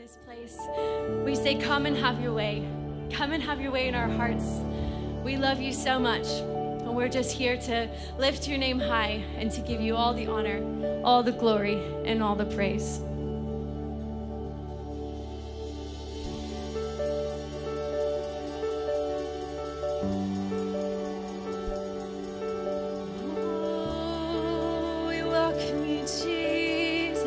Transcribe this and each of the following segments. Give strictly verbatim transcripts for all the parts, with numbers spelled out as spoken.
this place. We say, come and have your way. Come and have your way in our hearts. We love you so much. And we're just here to lift your name high and to give you all the honor, all the glory, and all the praise. Oh, we welcome you, Jesus.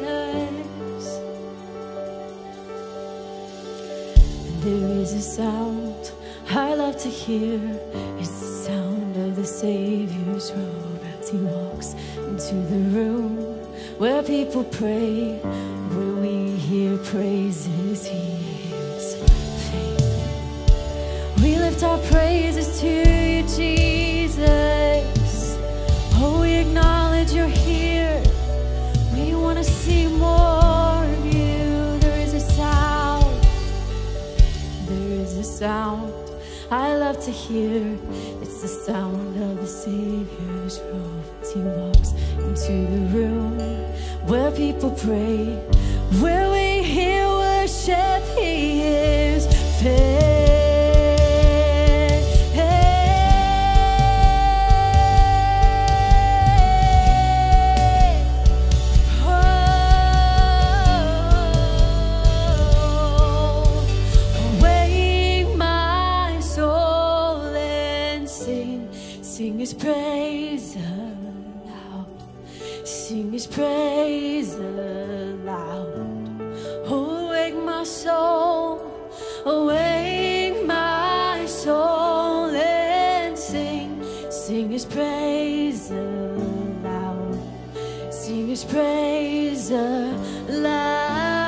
There is a sound I love to hear. It's the sound of the Savior's robe as he walks into the room where people pray, where we hear praises. He is faithful. We lift our praises to you, Jesus. Oh, we acknowledge you're here. We want to see more of you. There is a sound. There is a sound I love to hear. It's the sound of the Savior's robe as he walks into the room where people pray, where we hear worship. He is faithful. Sing his praise aloud. Sing his praise aloud. Awake my soul, awake my soul, and sing. Sing his praise aloud. Sing his praise aloud.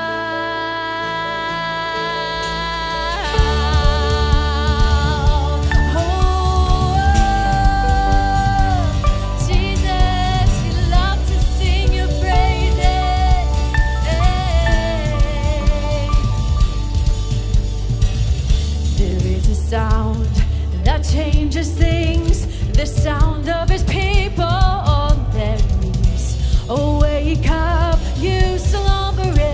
Sound that changes things, the sound of his people on their knees. Oh, wake up, you slumbering.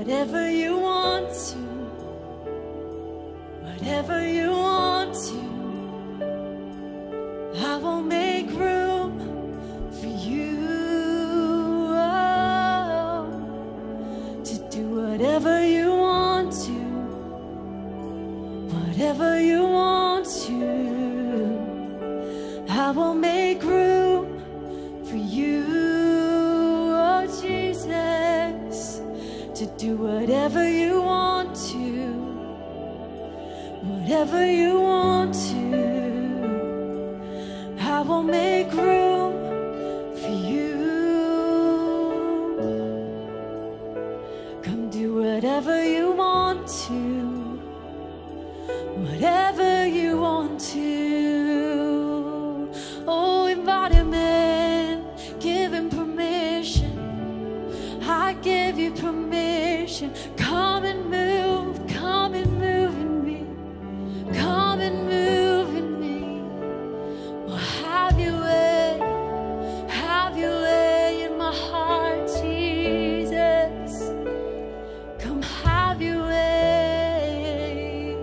whatever you want to, whatever you want to. I will make room for you, oh, to do whatever you want to, whatever you want to. I will make room for you, oh Jesus, to do whatever you want to, whatever you want to. I will make room for you. Come do whatever you want to, whatever you want to. Oh, invite him in, give him permission. I give you permission. Come and move, come and move in me, come and move in me. Well, have your way, have your way in my heart, Jesus. Come have your way.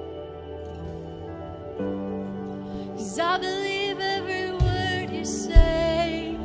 'Cause I believe every word you say.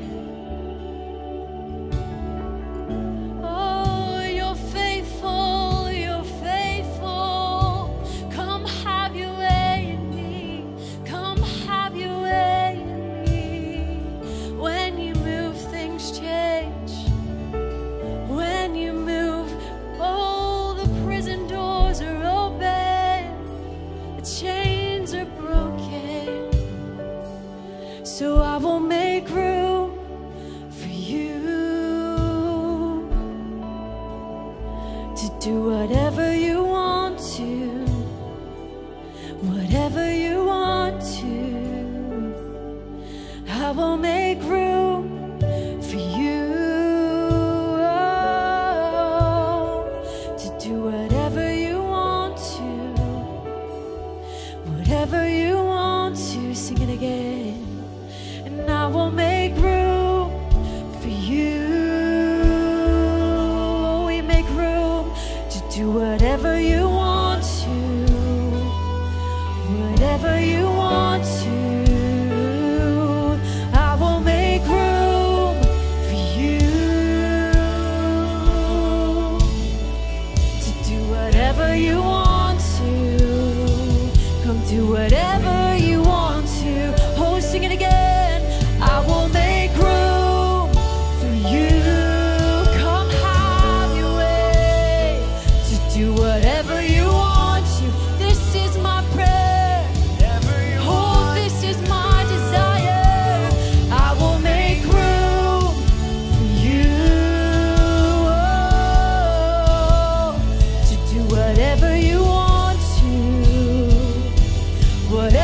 Oh, you're faithful, you're faithful. Come have your way in me, come have your way in me. When you move, things change. When you move, oh, the prison doors are open, the chains are broken. So I will make room for you to do whatever you want to, whatever you want to. I will make room for you, oh, to do whatever you want to, whatever you want to. Sing it again. And I will make room for you. We make room to do whatever you want to, whatever you want to. I will make room for you to do whatever you want to. Come do whatever you want to. Oh, sing it again. I will make room for you. Come have your way to do whatever you want to. This is my prayer. Oh, this is my desire. I will make room for you, oh, to do whatever you want to, whatever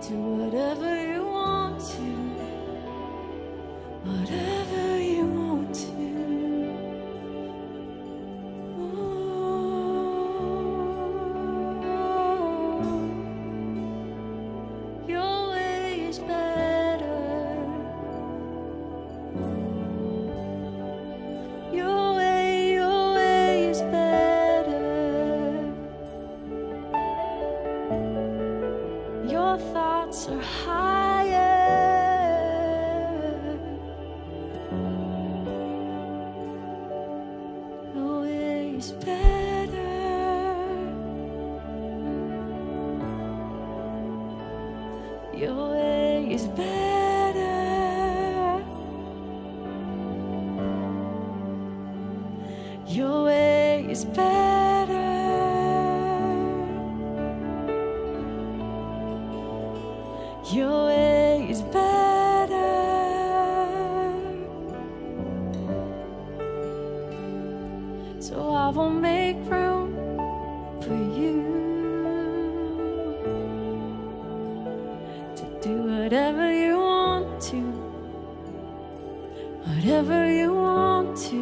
Do whatever you want to, whatever you want to. Oh, your way is better. Your way, your way is better. Your thoughts are higher. Your way is better. Your way is better. Your way is better. Your way is better. So I will make room for you to do whatever you want to, whatever you want to.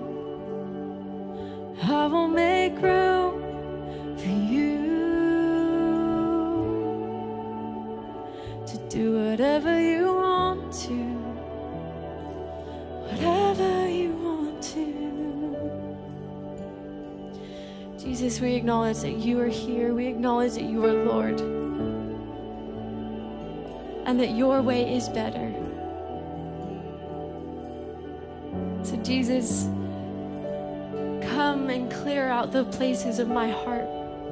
I will make room for you to do whatever you want to, whatever you want to. Jesus, we acknowledge that you are here. We acknowledge that you are Lord, and that your way is better. So Jesus, come and clear out the places of my heart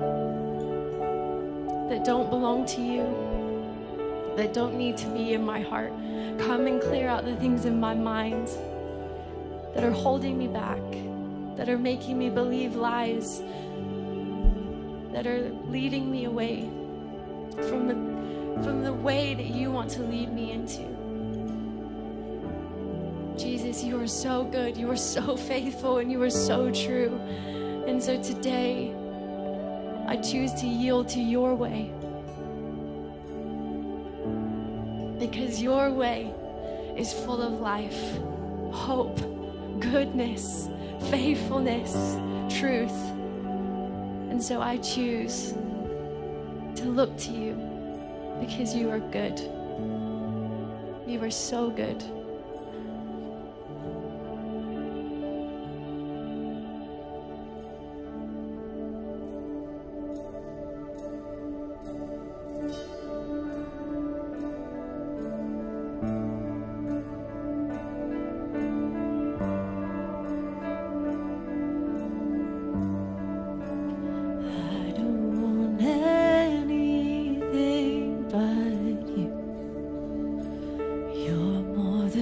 that don't belong to you, that don't need to be in my heart. Come and clear out the things in my mind that are holding me back, that are making me believe lies, that are leading me away from the, from the way that you want to lead me into. Jesus, you are so good, you are so faithful, and you are so true. And so today, I choose to yield to your way, because your way is full of life, hope, goodness, faithfulness, truth. And so I choose to look to you, because you are good. You are so good. More than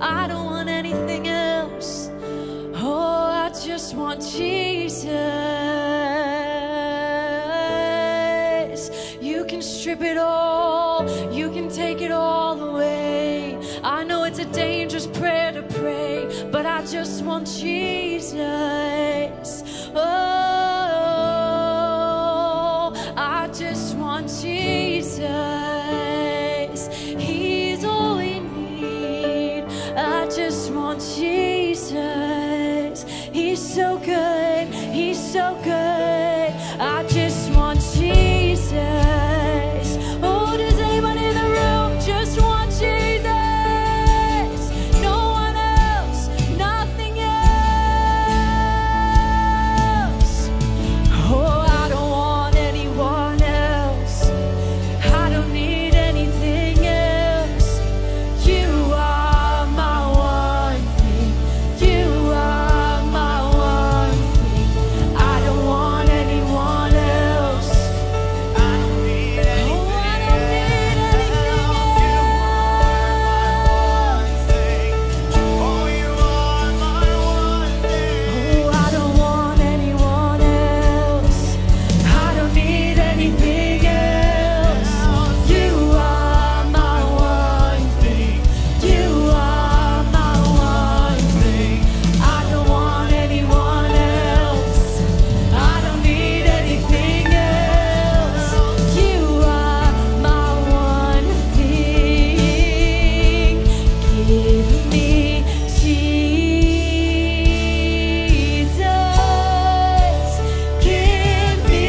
I don't want anything else. Oh, I just want Jesus. You can strip it all, you can take it all away. I know it's a dangerous prayer to pray, but I just want Jesus. Oh, I just want Jesus. He's all we need. I just want Jesus. He's so good, he's so good. I just want Jesus. Oh, does anybody in the room just want Jesus? No one else, nothing else. Oh, I don't want anyone else. I don't need anything else. You are my one thing. You are my one thing. I don't want anyone else. I don't need Oh, I don't need anything else. Oh, you are my one thing. Oh, I don't want anyone else. I don't need anything else. You are my one thing. You are my one thing. I don't want anyone else. I don't need anything else. You are my one thing. Give me Jesus. Give me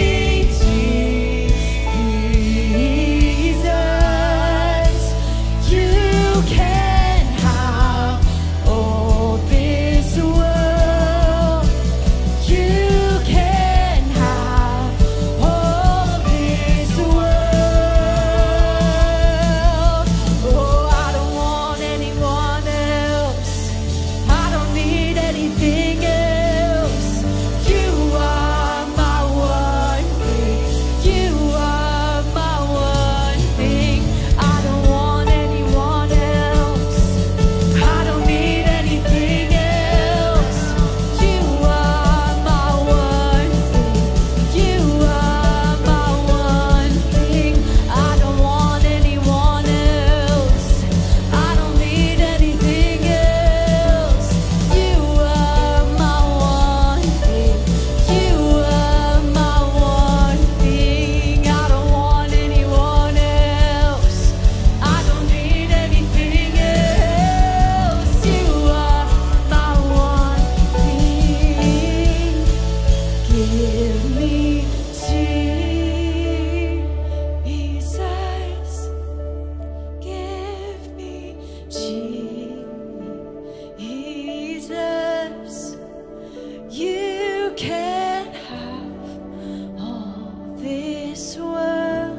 Jesus. You can have all this world. You can have all this world. Oh, I don't want anyone else. I don't need anything else. You are my one thing. You are my one thing. I don't want anyone else. I don't need anything else. You are my one thing. You are my one thing. I don't want anyone else. I don't need anything else. You are my one thing. You are my one thing. I don't want anyone else. I don't need anything else. You are my one thing. Give me Jesus. Give me Jesus. You can have all this world.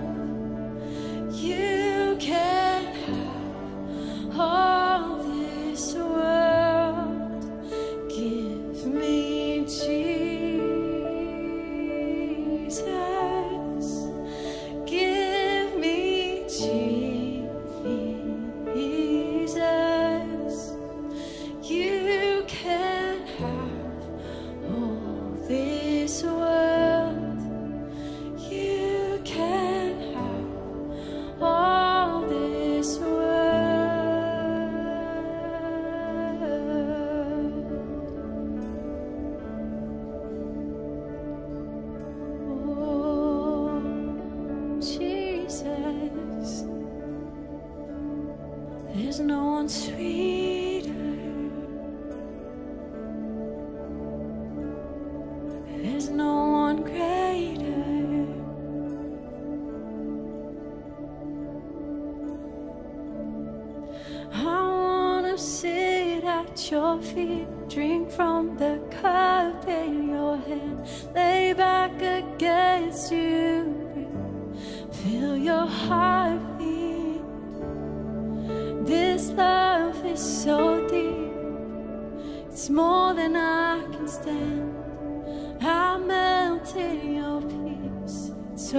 You can have all this world. Give me Jesus. Give me Jesus. You can have all this world. You can have all this world. Oh, Jesus. There's no one sweeter. There's no one greater. I wanna sit at your feet, drink from the cup in your hand, lay back against you, feel your heartbeat. This love is so deep, it's more than I can stand. I melt in your peace, it's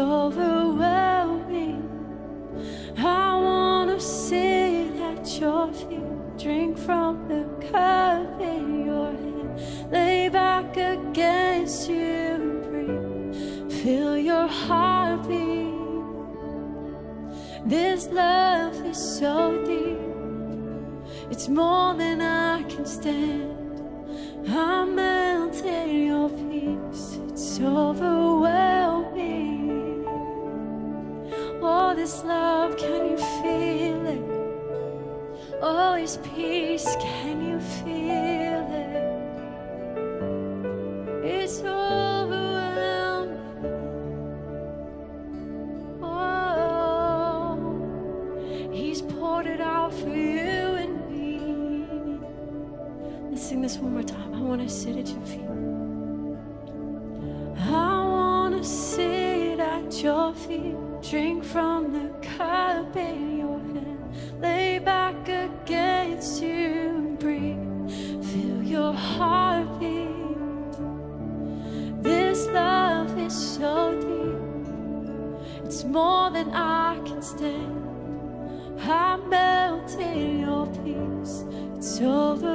overwhelming. I wanna sit at your feet, drink from the cup in your hand. Lay back against you and breathe. Feel your heartbeat. This love is so deep. It's more than I can stand. I melt in your peace. It's overwhelming. Oh, this love, can you feel it? Oh, His peace, can you feel it? It's overwhelming. Oh, He's poured it out for you and me. Let's sing this one more time. I want to sit at your feet. I want to sit at your feet. Drink from the cup in your hand. Lay back against you and breathe. Feel your heartbeat. This love is so deep. It's more than I can stand. I melt in your peace. It's over.